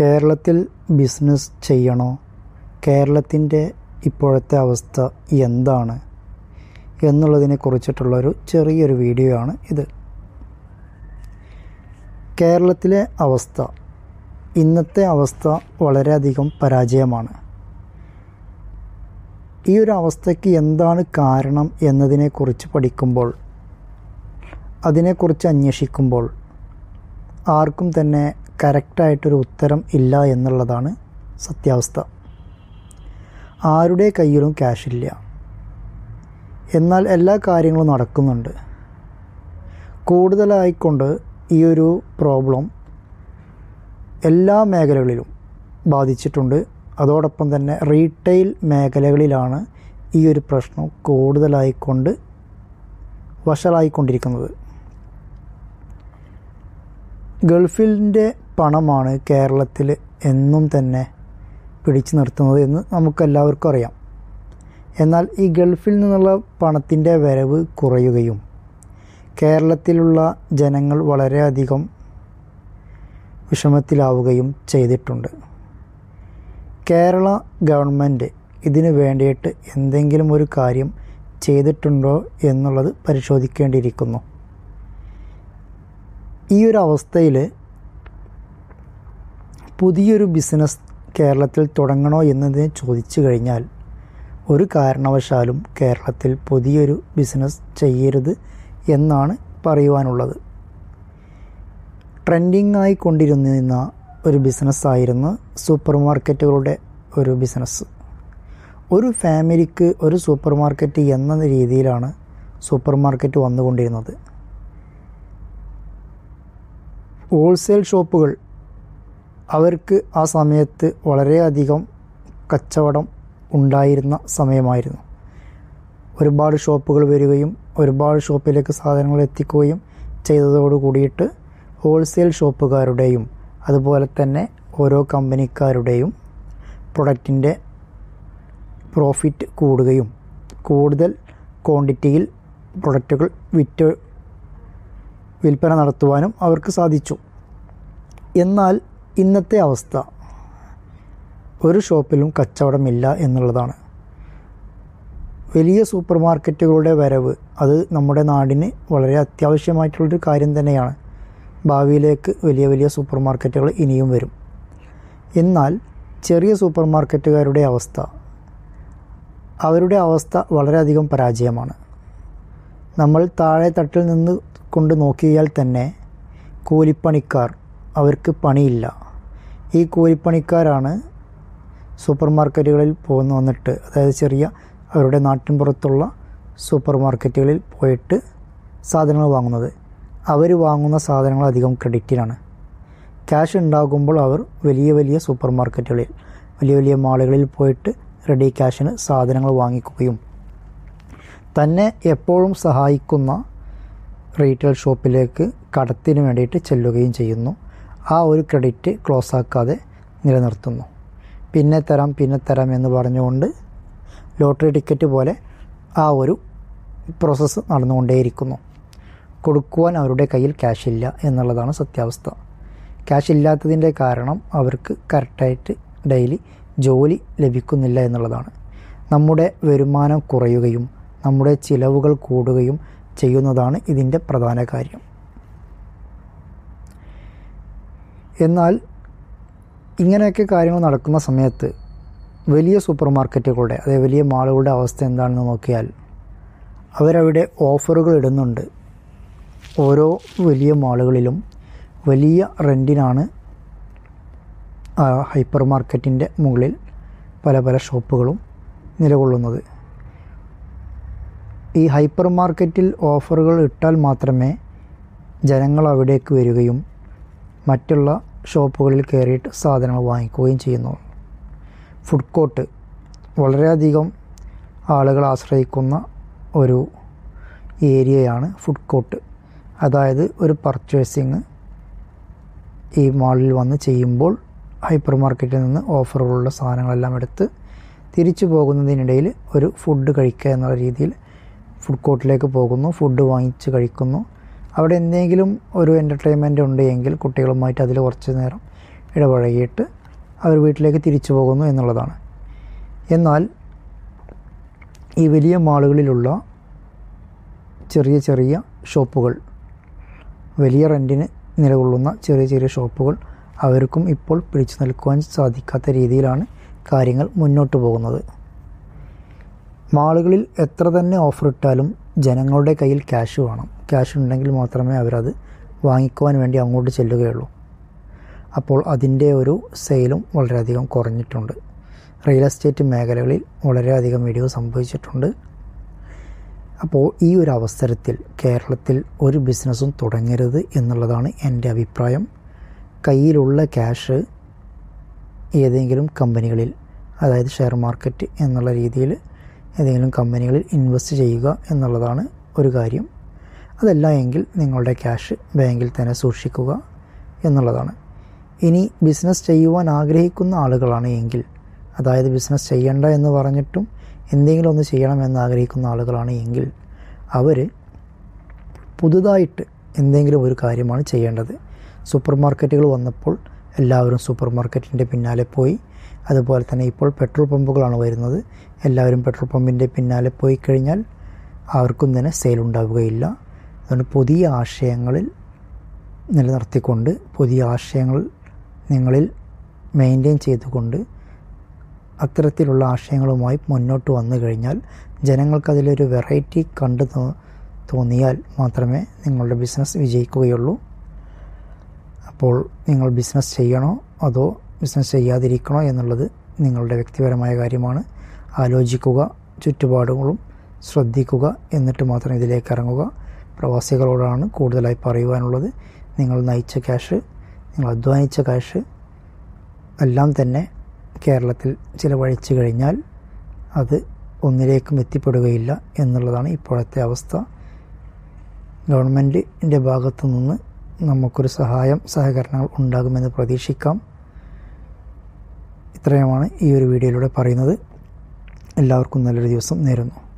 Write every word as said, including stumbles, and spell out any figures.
കേരളത്തിൽ ബിസിനസ് ചെയ്യണോ? കേരളത്തിൻ്റെ ഇപ്പോഴത്തെ അവസ്ഥ എന്താണ് എന്നുള്ളതിനെ കുറിച്ചിട്ടുള്ളൊരു ചെറിയൊരു വീഡിയോ ആണ് ഇത്. കേരളത്തിലെ അവസ്ഥ, ഇന്നത്തെ അവസ്ഥ വളരെയധികം പരാജയമാണ്. ഈ ഒരു അവസ്ഥയ്ക്ക് എന്താണ് കാരണം എന്നതിനെക്കുറിച്ച് പഠിക്കുമ്പോൾ, അതിനെക്കുറിച്ച് അന്വേഷിക്കുമ്പോൾ ആർക്കും തന്നെ കറക്റ്റായിട്ടൊരു ഉത്തരം ഇല്ല എന്നുള്ളതാണ് സത്യാവസ്ഥ. ആരുടെ കയ്യിലും ക്യാഷില്ല, എന്നാൽ എല്ലാ കാര്യങ്ങളും നടക്കുന്നുണ്ട്. കൂടുതലായിക്കൊണ്ട് ഈ ഒരു പ്രോബ്ലം എല്ലാ മേഖലകളിലും ബാധിച്ചിട്ടുണ്ട്. അതോടൊപ്പം തന്നെ റീറ്റെയിൽ മേഖലകളിലാണ് ഈ ഒരു പ്രശ്നം കൂടുതലായിക്കൊണ്ട് വഷളായിക്കൊണ്ടിരിക്കുന്നത്. ഗൾഫിൻ്റെ പണമാണ് കേരളത്തിൽ എന്നും തന്നെ പിടിച്ചു നിർത്തുന്നത് എന്ന് നമുക്കെല്ലാവർക്കും അറിയാം. എന്നാൽ ഈ ഗൾഫിൽ നിന്നുള്ള പണത്തിൻ്റെ വരവ് കുറയുകയും കേരളത്തിലുള്ള ജനങ്ങൾ വളരെയധികം വിഷമത്തിലാവുകയും ചെയ്തിട്ടുണ്ട്. കേരള ഗവൺമെൻറ് ഇതിനു വേണ്ടിയിട്ട് എന്തെങ്കിലും ഒരു കാര്യം ചെയ്തിട്ടുണ്ടോ എന്നുള്ളത് പരിശോധിക്കേണ്ടിയിരിക്കുന്നു. ഈ ഒരു അവസ്ഥയിൽ പുതിയൊരു ബിസിനസ് കേരളത്തിൽ തുടങ്ങണോ എന്നതിനെ ചോദിച്ചു കഴിഞ്ഞാൽ ഒരു കാരണവശാലും കേരളത്തിൽ പുതിയൊരു ബിസിനസ് ചെയ്യരുത് എന്നാണ് പറയുവാനുള്ളത്. ട്രെൻഡിങ് ആയിക്കൊണ്ടിരുന്ന ഒരു ബിസിനസ്സായിരുന്നു സൂപ്പർ മാർക്കറ്റുകളുടെ ഒരു ബിസിനസ്. ഒരു ഫാമിലിക്ക് ഒരു സൂപ്പർ മാർക്കറ്റ് എന്ന രീതിയിലാണ് സൂപ്പർ മാർക്കറ്റ് വന്നുകൊണ്ടിരുന്നത്. ഹോൾസെയിൽ ഷോപ്പുകൾ അവർക്ക് ആ സമയത്ത് വളരെയധികം കച്ചവടം ഉണ്ടായിരുന്ന സമയമായിരുന്നു. ഒരുപാട് ഷോപ്പുകൾ വരികയും ഒരുപാട് ഷോപ്പിലേക്ക് സാധനങ്ങൾ എത്തിക്കുകയും ചെയ്തതോട് കൂടിയിട്ട് ഹോൾസെയിൽ ഷോപ്പുകാരുടെയും അതുപോലെ തന്നെ ഓരോ കമ്പനിക്കാരുടെയും പ്രൊഡക്റ്റിൻ്റെ പ്രോഫിറ്റ് കൂടുകയും കൂടുതൽ ക്വാണ്ടിറ്റിയിൽ പ്രൊഡക്റ്റുകൾ വിറ്റ് വിൽപ്പന നടത്തുവാനും അവർക്ക് സാധിച്ചു. എന്നാൽ ഇന്നത്തെ അവസ്ഥ ഒരു ഷോപ്പിലും കച്ചവടമില്ല എന്നുള്ളതാണ്. വലിയ സൂപ്പർ മാർക്കറ്റുകളുടെ വരവ് അത് നമ്മുടെ നാടിന് വളരെ അത്യാവശ്യമായിട്ടുള്ളൊരു കാര്യം തന്നെയാണ്. ഭാവിയിലേക്ക് വലിയ വലിയ സൂപ്പർ മാർക്കറ്റുകൾ ഇനിയും വരും. എന്നാൽ ചെറിയ സൂപ്പർ മാർക്കറ്റുകാരുടെ അവസ്ഥ അവരുടെ അവസ്ഥ വളരെയധികം പരാജയമാണ്. നമ്മൾ താഴെ തട്ടിൽ നിന്ന് കൊണ്ട് നോക്കിയാൽ തന്നെ കൂലിപ്പണിക്കാർ, അവർക്ക് പണിയില്ല. ഈ കൂലിപ്പണിക്കാരാണ് സൂപ്പർ മാർക്കറ്റുകളിൽ പോകുന്ന വന്നിട്ട് അതായത് ചെറിയ അവരുടെ നാട്ടിൻപുറത്തുള്ള സൂപ്പർ മാർക്കറ്റുകളിൽ പോയിട്ട് സാധനങ്ങൾ വാങ്ങുന്നത്. അവർ വാങ്ങുന്ന സാധനങ്ങൾ അധികം ക്രെഡിറ്റിലാണ്. ക്യാഷ് ഉണ്ടാകുമ്പോൾ അവർ വലിയ വലിയ സൂപ്പർ മാർക്കറ്റുകളിൽ വലിയ വലിയ മാളുകളിൽ പോയിട്ട് റെഡി ക്യാഷിന് സാധനങ്ങൾ വാങ്ങിക്കുകയും തന്നെ എപ്പോഴും സഹായിക്കുന്ന റീറ്റെയിൽ ഷോപ്പിലേക്ക് കടത്തിന് വേണ്ടിയിട്ട് ചെല്ലുകയും ചെയ്യുന്നു. ആ ഒരു ക്രെഡിറ്റ് ക്ലോസ് ആക്കാതെ നിലനിർത്തുന്നു. പിന്നെ തരാം പിന്നെ തരാം എന്ന് പറഞ്ഞുകൊണ്ട് ലോട്ടറി ടിക്കറ്റ് പോലെ ആ ഒരു പ്രോസസ്സ് നടന്നുകൊണ്ടേയിരിക്കുന്നു. കൊടുക്കുവാൻ അവരുടെ കയ്യിൽ ക്യാഷ് ഇല്ല എന്നുള്ളതാണ് സത്യാവസ്ഥ. ക്യാഷ് ഇല്ലാത്തതിൻ്റെ കാരണം അവർക്ക് കറക്റ്റായിട്ട് ഡെയിലി ജോലി ലഭിക്കുന്നില്ല എന്നുള്ളതാണ്. നമ്മുടെ വരുമാനം കുറയുകയും നമ്മുടെ ചിലവുകൾ കൂടുകയും ചെയ്യുന്നതാണ് ഇതിൻ്റെ പ്രധാന കാര്യം. എന്നാൽ ഇങ്ങനെയൊക്കെ കാര്യങ്ങൾ നടക്കുന്ന സമയത്ത് വലിയ സൂപ്പർ മാർക്കറ്റുകളുടെ അതായത് വലിയ മാളുകളുടെ അവസ്ഥ എന്താണെന്ന് നോക്കിയാൽ അവരവിടെ ഓഫറുകൾ ഇടുന്നുണ്ട്. ഓരോ വലിയ മാളുകളിലും വലിയ റെൻറ്റിനാണ് ഹൈപ്പർ മാർക്കറ്റിൻ്റെ മുകളിൽ പല പല ഷോപ്പുകളും നിലകൊള്ളുന്നത്. ഈ ഹൈപ്പർ മാർക്കറ്റിൽ ഓഫറുകൾ ഇട്ടാൽ മാത്രമേ ജനങ്ങൾ അവിടേക്ക് വരികയും മറ്റുള്ള ഷോപ്പുകളിൽ കയറിയിട്ട് സാധനങ്ങൾ വാങ്ങിക്കുകയും ചെയ്യുന്നു. ഫുഡ് കോർട്ട് വളരെയധികം ആളുകൾ ആശ്രയിക്കുന്ന ഒരു ഏരിയയാണ് ഫുഡ് കോർട്ട്. അതായത് ഒരു പർച്ചേസിങ് ഈ മാളിൽ വന്ന് ചെയ്യുമ്പോൾ ഹൈപ്പർ മാർക്കറ്റിൽ നിന്ന് ഓഫറുകളുള്ള സാധനങ്ങളെല്ലാം എടുത്ത് തിരിച്ചു പോകുന്നതിനിടയിൽ ഒരു ഫുഡ് കഴിക്കുക എന്നുള്ള രീതിയിൽ ഫുഡ് കോർട്ടിലേക്ക് പോകുന്നു, ഫുഡ് വാങ്ങിച്ച് കഴിക്കുന്നു. അവിടെ എന്തെങ്കിലും ഒരു എൻ്റർടൈൻമെൻറ്റ് ഉണ്ട് എങ്കിൽ കുട്ടികളുമായിട്ട് അതിൽ കുറച്ച് നേരം ഇടപഴകിയിട്ട് അവർ വീട്ടിലേക്ക് തിരിച്ചു പോകുന്നു എന്നുള്ളതാണ്. എന്നാൽ ഈ വലിയ മാളുകളിലുള്ള ചെറിയ ചെറിയ ഷോപ്പുകൾ, വലിയ റെൻറ്റിന് നിലകൊള്ളുന്ന ചെറിയ ചെറിയ ഷോപ്പുകൾ, അവർക്കും ഇപ്പോൾ പിടിച്ചു നിൽക്കുവാൻ സാധിക്കാത്ത രീതിയിലാണ് കാര്യങ്ങൾ മുന്നോട്ട് പോകുന്നത്. മാളുകളിൽ എത്ര തന്നെ ഓഫർ ഇട്ടാലും ജനങ്ങളുടെ കയ്യിൽ ക്യാഷ് വേണം. ക്യാഷ് ഉണ്ടെങ്കിൽ മാത്രമേ അവരത് വാങ്ങിക്കുവാൻ വേണ്ടി അങ്ങോട്ട് ചെല്ലുകയുള്ളൂ. അപ്പോൾ അതിൻ്റെ ഒരു സെയിലും വളരെയധികം കുറഞ്ഞിട്ടുണ്ട്. റിയൽ എസ്റ്റേറ്റ് മേഖലകളിൽ വളരെയധികം ഇടിവ് സംഭവിച്ചിട്ടുണ്ട്. അപ്പോൾ ഈ ഒരു അവസരത്തിൽ കേരളത്തിൽ ഒരു ബിസിനസ്സും തുടങ്ങരുത് എന്നുള്ളതാണ് എൻ്റെ അഭിപ്രായം. കയ്യിലുള്ള ക്യാഷ് ഏതെങ്കിലും കമ്പനികളിൽ, അതായത് ഷെയർ മാർക്കറ്റ് എന്നുള്ള രീതിയിൽ ഏതെങ്കിലും കമ്പനികളിൽ ഇൻവെസ്റ്റ് ചെയ്യുക എന്നുള്ളതാണ് ഒരു കാര്യം. അതല്ല എങ്കിൽ നിങ്ങളുടെ ക്യാഷ് ബാങ്കിൽ തന്നെ സൂക്ഷിക്കുക എന്നുള്ളതാണ്. ഇനി ബിസിനസ് ചെയ്യുവാൻ ആഗ്രഹിക്കുന്ന ആളുകളാണ് എങ്കിൽ, അതായത് ബിസിനസ് ചെയ്യണ്ട എന്ന് പറഞ്ഞിട്ടും എന്തെങ്കിലും ഒന്ന് ചെയ്യണമെന്ന് ആഗ്രഹിക്കുന്ന ആളുകളാണ് എങ്കിൽ അവർ പുതുതായിട്ട് എന്തെങ്കിലും ഒരു കാര്യമാണ് ചെയ്യേണ്ടത്. സൂപ്പർ മാർക്കറ്റുകൾ വന്നപ്പോൾ എല്ലാവരും സൂപ്പർ മാർക്കറ്റിൻ്റെ പിന്നാലെ പോയി. അതുപോലെ തന്നെ ഇപ്പോൾ പെട്രോൾ പമ്പുകളാണ് വരുന്നത്. എല്ലാവരും പെട്രോൾ പമ്പിൻ്റെ പിന്നാലെ പോയി കഴിഞ്ഞാൽ ആർക്കും തന്നെ സെയിൽ ഉണ്ടാവുകയില്ല. അതുകൊണ്ട് പുതിയ ആശയങ്ങളിൽ നിലനിർത്തിക്കൊണ്ട്, പുതിയ ആശയങ്ങൾ നിങ്ങളിൽ മെയിൻറ്റെയിൻ ചെയ്തുകൊണ്ട് അത്തരത്തിലുള്ള ആശയങ്ങളുമായി മുന്നോട്ട് വന്നു കഴിഞ്ഞാൽ ജനങ്ങൾക്കതിലൊരു വെറൈറ്റി കണ്ടു തോന്നിയാൽ മാത്രമേ നിങ്ങളുടെ ബിസിനസ് വിജയിക്കുകയുള്ളൂ. അപ്പോൾ നിങ്ങൾ ബിസിനസ് ചെയ്യണോ അതോ ബിസിനസ് ചെയ്യാതിരിക്കണോ എന്നുള്ളത് നിങ്ങളുടെ വ്യക്തിപരമായ കാര്യമാണ്. ആലോചിക്കുക, ചുറ്റുപാടുകളും ശ്രദ്ധിക്കുക, എന്നിട്ട് മാത്രം ഇതിലേക്ക് ഇറങ്ങുക. പ്രവാസികളോടാണ് കൂടുതലായി പറയുവാനുള്ളത്. നിങ്ങൾ നയിച്ച ക്യാഷ്, നിങ്ങൾ അധ്വാനിച്ച ക്യാഷ് എല്ലാം തന്നെ കേരളത്തിൽ ചിലവഴിച്ചു കഴിഞ്ഞാൽ അത് ഒന്നിലേക്കും എത്തിപ്പെടുകയില്ല എന്നുള്ളതാണ് ഇപ്പോഴത്തെ അവസ്ഥ. ഗവൺമെൻറ്റിൻ്റെ ഭാഗത്തു നിന്ന് നമുക്കൊരു സഹായം, സഹകരണങ്ങൾ ഉണ്ടാകുമെന്ന് പ്രതീക്ഷിക്കാം. ഇത്രയുമാണ് ഈ ഒരു വീഡിയോയിലൂടെ പറയുന്നത്. എല്ലാവർക്കും നല്ലൊരു ദിവസം നേരുന്നു.